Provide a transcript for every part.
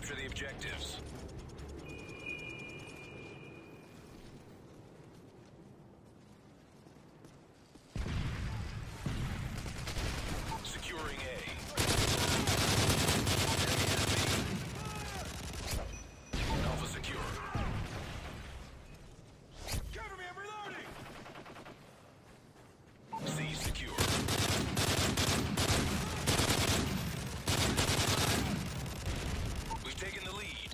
Capture the objectives. Securing A. Alpha secure. Cover me, I'm reloading! C secure. We've taken the lead.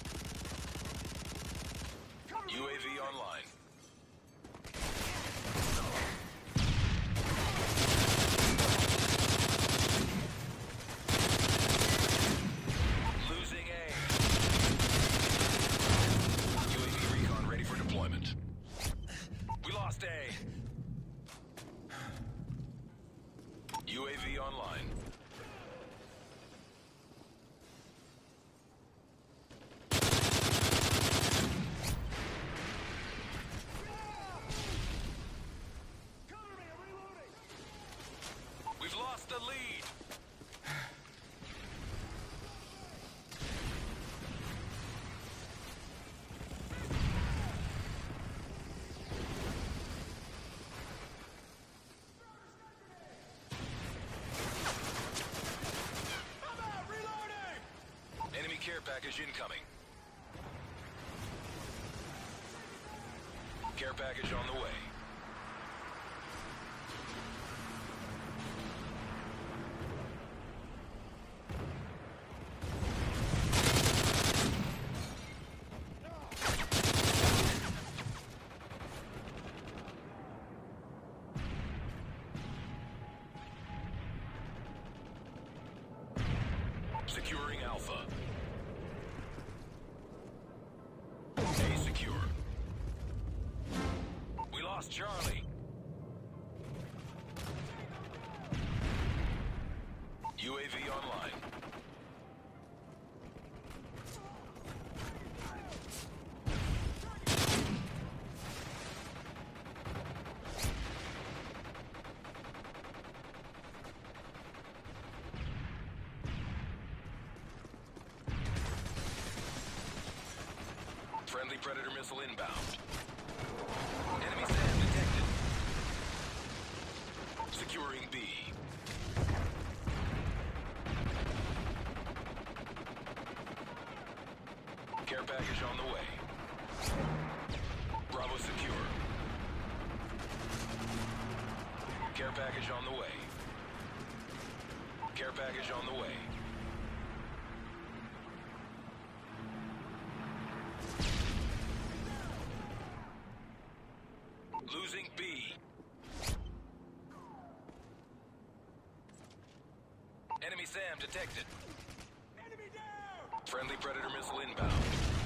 UAV online. Losing A. UAV recon ready for deployment. We lost A. UAV online. Cover me, I'm reloading! We've lost the lead. I'm out, reloading! Enemy care package incoming. Care package on the way. Securing Alpha. A secure. We lost Charlie. UAV online. Friendly Predator missile inbound. Enemy SAM detected. Securing B. Care package on the way. Bravo secure. Care package on the way. Care package on the way. Losing B. Enemy SAM detected. Enemy down! Friendly Predator missile inbound.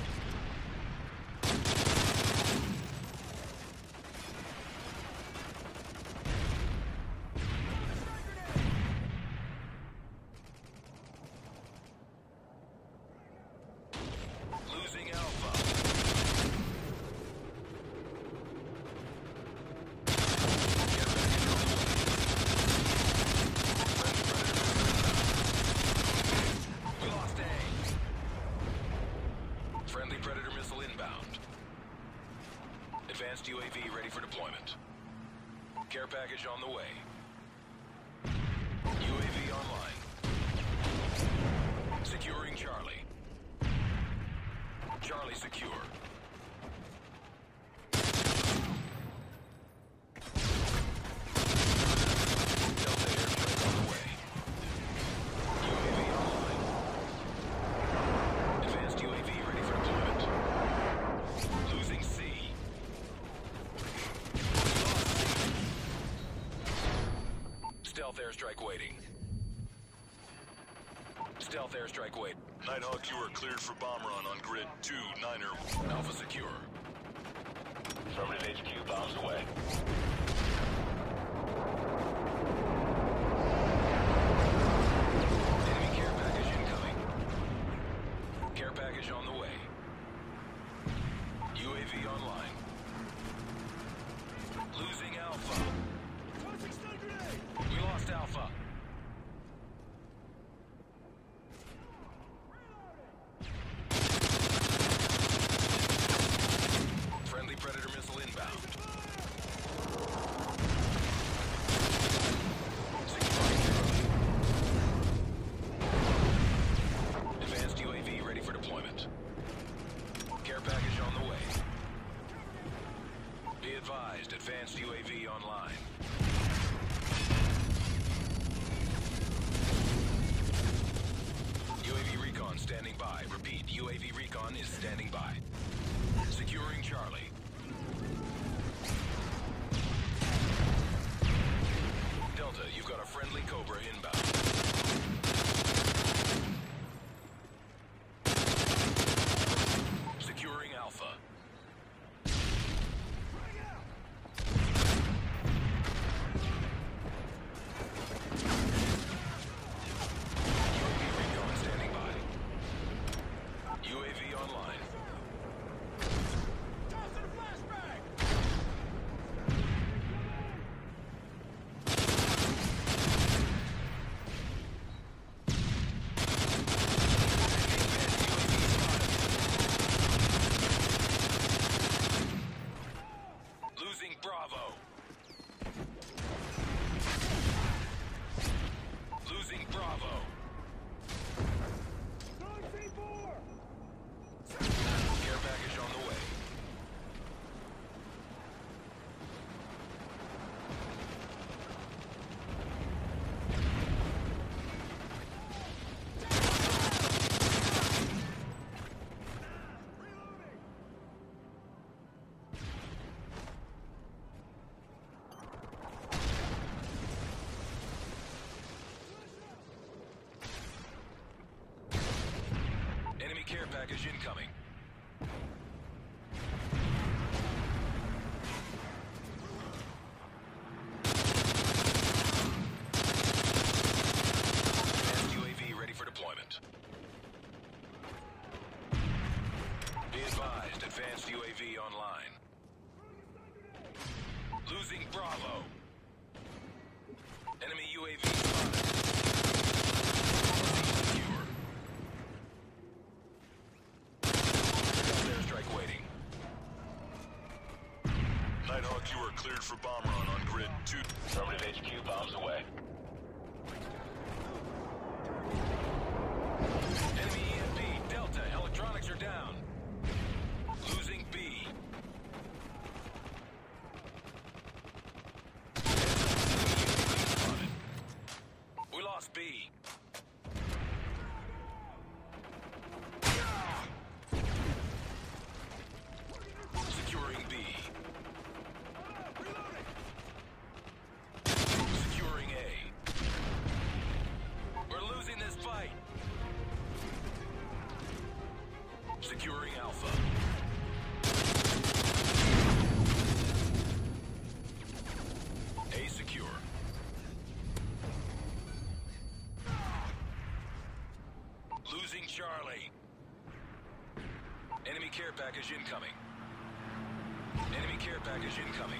Losing Alpha. We lost A. Friendly Predator missile inbound. Advanced UAV ready for deployment. Care package on the way. UAV online. Securing Charlie. Charlie secure. Delta airstrike on the way. UAV online. Advanced UAV ready for deployment. Losing C. Stealth airstrike waiting. Stealth airstrike wait. Nighthawk, you are cleared for bomb run on grid 2, Niner. Alpha secure. Affirmative HQ, bombs away. Enemy care package incoming. Care package on the way. UAV online. Losing Alpha. Tossing stun grenade! We lost Alpha. Reloading! online. UAV recon standing by. Repeat, UAV recon is standing by. Securing Charlie. Delta, you've got a friendly Cobra inbound. Securing Alpha. UAV recon standing by. UAV online. Toss in a flashbang! Losing Bravo. Losing Bravo. Throwing C4! Care package on the way. Reloading! Enemy care package incoming. Advanced UAV ready for deployment. Be advised, advanced UAV online. Losing Bravo. Enemy UAV spotted. Secure. Airstrike waiting. Nighthawk, you are cleared for bomb run on grid 2. Affirmative HQ, bombs away. Enemy EMP, Delta, electronics are down. Losing B. We lost B. Securing B. Reloading! Securing A. We're losing this fight. Securing Alpha. A secure. Losing Charlie. Enemy care package incoming. Enemy care package incoming.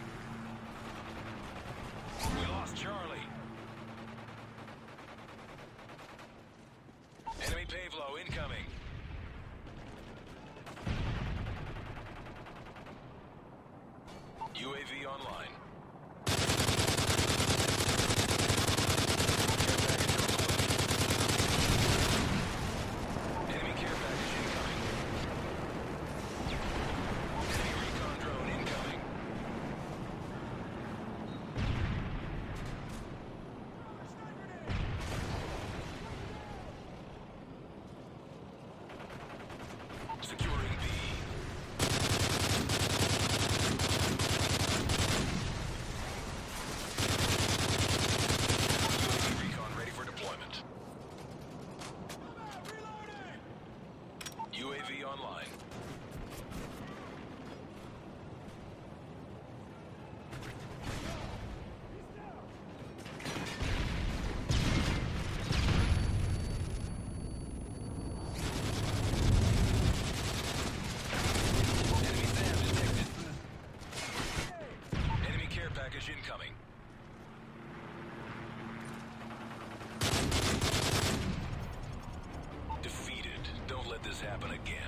We lost Charlie. Enemy Pavlo incoming. UAV online. Enemy care package incoming. Enemy recon drone incoming. Securing B. UAV recon ready for deployment. Reloading! UAV online. Enemy SAM detected. Enemy care package incoming. Defeated. Don't let this happen again.